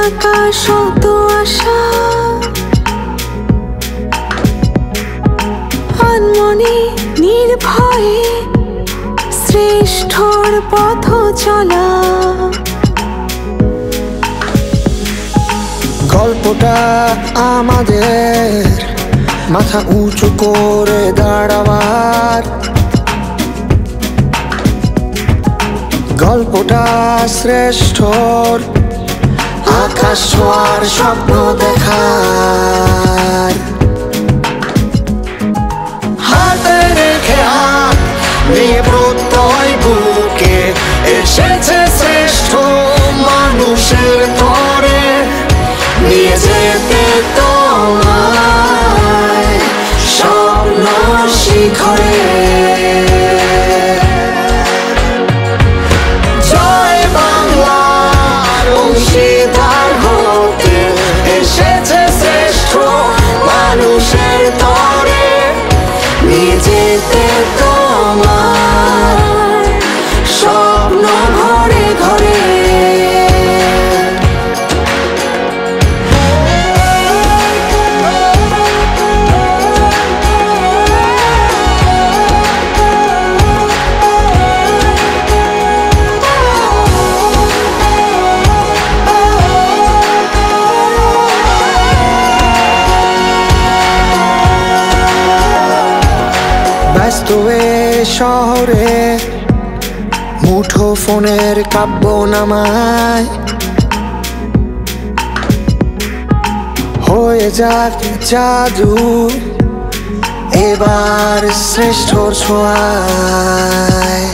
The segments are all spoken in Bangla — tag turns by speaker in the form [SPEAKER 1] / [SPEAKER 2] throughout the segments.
[SPEAKER 1] আকাশ অত আশা আনমনে নির্ভয়ে শ্রেষ্ঠর পথ চলা।
[SPEAKER 2] গল্পটা আমাদের মাথা উঁচু করে দাঁড়াবার, গল্পটা শ্রেষ্ঠর আকাশ ছোঁয়ার স্বপ্ন দেখার। হাতে রেখে হাত নিয়ে প্রত্যয় বুকে এসেছে শ্রেষ্ঠ মানুষের তরে নিয়ে যেতে তোমায় স্বপ্ন শিখরে। জয় বাংলার অংশীদার হতে এসেছে শ্রেষ্ঠ মানুষের তরে নিয়ে যেতে তোমায় স্বপ্ন ঘরে ঘরে। ব্যস্ত এ শহরে মুঠো ফোনের কাব্য নামায় হয়ে যাক জাদু এবার শ্রেষ্ঠর ছোঁয়ায়।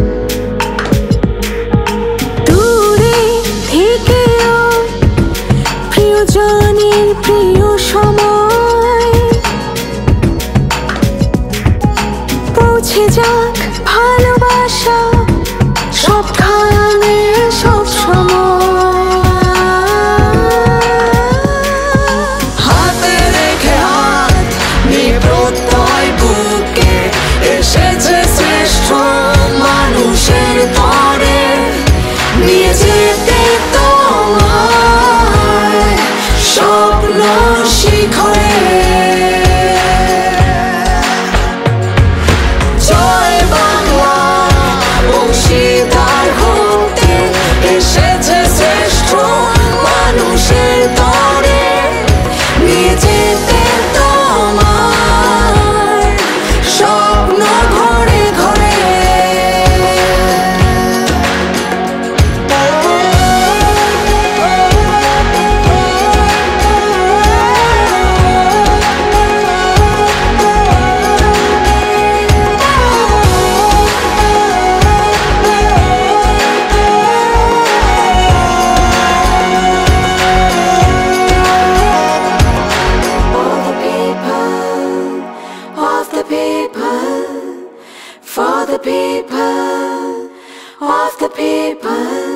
[SPEAKER 1] দূরে থেকেও প্রিয়জনের প্রিয় সময় পৌঁছে যাক ভালোবাসা সবখানে সব সময়।
[SPEAKER 2] হাতে রেখে হাত নিয়ে প্রত্যয় বুকে এসেছে শ্রেষ্ঠ মানুষের তরে নিয়ে যেতে তোমায় স্বপ্ন শিখরে। জয় বাংলা অংশীদার হতে এসেছে শ্রেষ্ঠ মানুষের তরে নিয়ে যেতে তোমায় স্বপ্ন ঘরে ঘরে।
[SPEAKER 1] For the people, of the people.